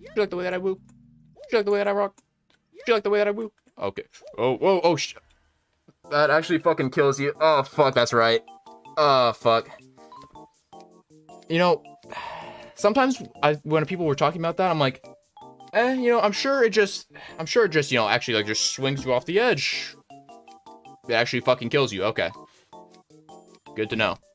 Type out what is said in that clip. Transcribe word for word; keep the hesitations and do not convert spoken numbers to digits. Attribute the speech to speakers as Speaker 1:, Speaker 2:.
Speaker 1: Do you like the way that I woo? Do you like the way that I rock? Do you like the way that I woo? Okay. Oh, whoa, oh, sh... That actually fucking kills you. Oh, fuck, that's right. Oh, fuck. You know, sometimes I, when people were talking about that, I'm like, eh, you know, I'm sure it just, I'm sure it just, you know, actually, like, just swings you off the edge. It actually fucking kills you. Okay. Good to know.